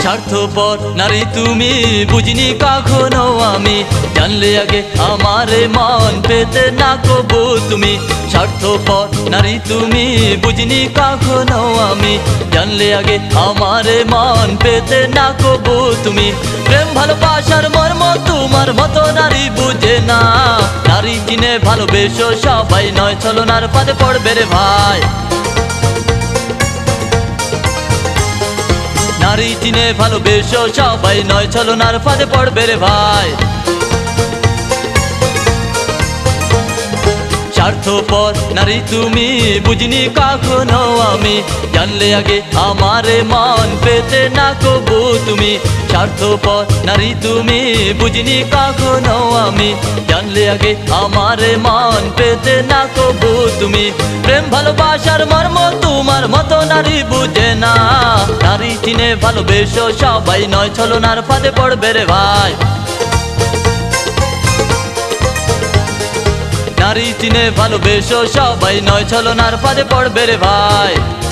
স্বার্থপর নারী তুমি বুঝিনি কখনো আমি, জানলে আগে আমারে মন পেতে না কবু তুমি। স্বার্থপর নারী তুমি বুঝিনি কখনো আমি, জানলে আগে আমারে মন পেতে না কবু তুমি। প্রেম ভালোবাসার মর্ম তোমার মতো নারী বুঝে না, নারী চিনে ভালোবেসো সবাই নয় ছলনার ফাঁদে পড়বে রে ভাই। নারী চিনে ভালোবেসো সবাই নয় ছলনার ফাঁদে পড়বে রে ভাই। স্বার্থপর নারী তুমি বুঝিনি কখনো আমি, জানলে আগে আমারে মন পেতে না কবু তুমি। স্বার্থপর নারী তুমি বুঝিনি কখনো আমি, জানলে আগে আমারে মন পেতে না কবু তুমি। প্রেম ভালোবাসার মর্ম তোমার মতো নারী বুঝে না, নারী চিনে ভালোবেসো সবাই নয় ছলনার ফাঁদে পড়বে রে ভাই। নারী চিনে ভালোবেসো সবাই নয় ছলনার ফাঁদে পড়বে রে ভাই।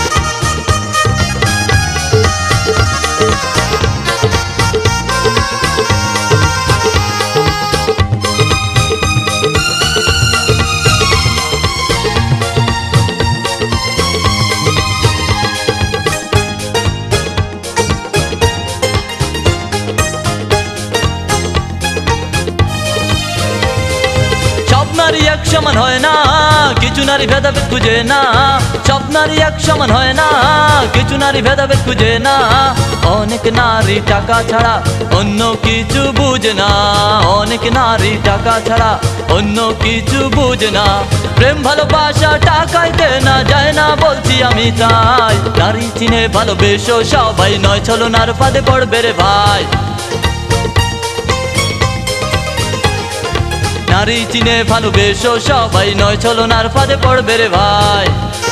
নারী এক সমান হয় না, কিছু নারী ভেদাভেদ খুঁজে না। সব নারী এক সমান হয় না, কিছু নারী ভেদাভেদ খুঁজে না। অনেক নারী টাকা ছাড়া অন্য কিছু বুঝে না, অনেক নারী টাকা ছাড়া অন্য কিছু বুঝে না। প্রেম ভালোবাসা টাকাইতে না যায় না বলছি আমি তাই, নারী চিনে ভালোবেসো সবাই নয় ছলনার ফাঁদে পড়বে রে ভাই। নারী চিনে ভালোবেসো সবাই নয় ছলনার ফাঁদে পড়বে রে ভাই।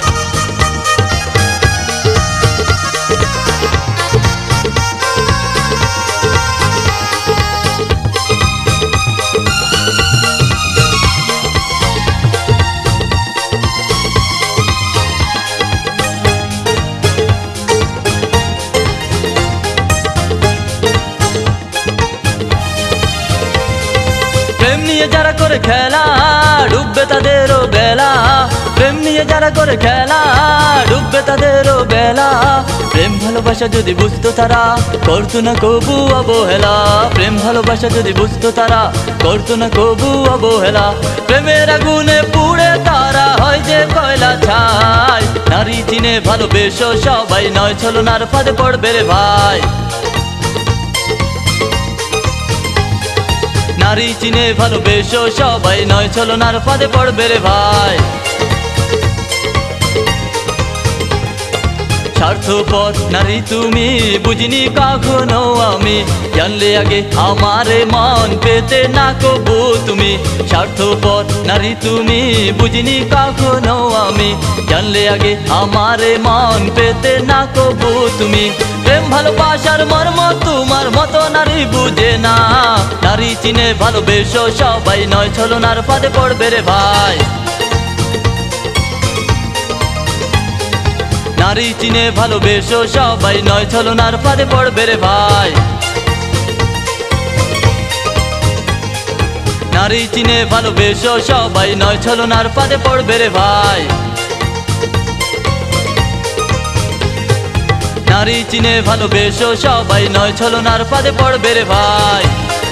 প্রেম নিয়ে যারা করে খেলা ডুববে তাদেরও বেলা, প্রেম নিয়ে যারা করে খেলা ডুববে তাদেরও বেলা। প্রেম ভালোবাসা যদি বুঝতো তারা করতো না কবু অবহেলা, প্রেম ভালোবাসা যদি বুঝতো তারা করতো না কবু অবহেলা। প্রেমের আগুনে পুড়ে তারা হয় যে কয়লা ছাই, নারী চিনে ভালোবেসো সবাই নয় ছলনার ফাঁদে পড়বে রে ভাই। নারী চিনে ভালোবেসো সবাই নয় ছলনার ফাঁদে পড়বে রে ভাই। স্বার্থপর নারী তুমি বুঝিনি কখনো আমি, জানলে আগে আমারে মন পেতে না কবু তুমি। স্বার্থপর নারী তুমি বুঝিনি কখনো আমি, জানলে আগে আমারে মন পেতে না কবু তুমি। প্রেম ভালোবাসার মর্ম তোমার মতো নারী বুঝে না, নারী চিনে ভালোবেসো সবাই নয় ছলনার ফাঁদে পড়বে রে ভাই। নারী চিনে ভালোবেসো সবাই নয় ছলনার ফাঁদে পড়বে রে ভাই। নারী চিনে ভালোবেসো সবাই নয় ছলনার ফাঁদে পড়বে রে ভাই। নারী চিনে ভালোবেসো সবাই নয় ছলনার ফাঁদে পড়বে রে ভাই।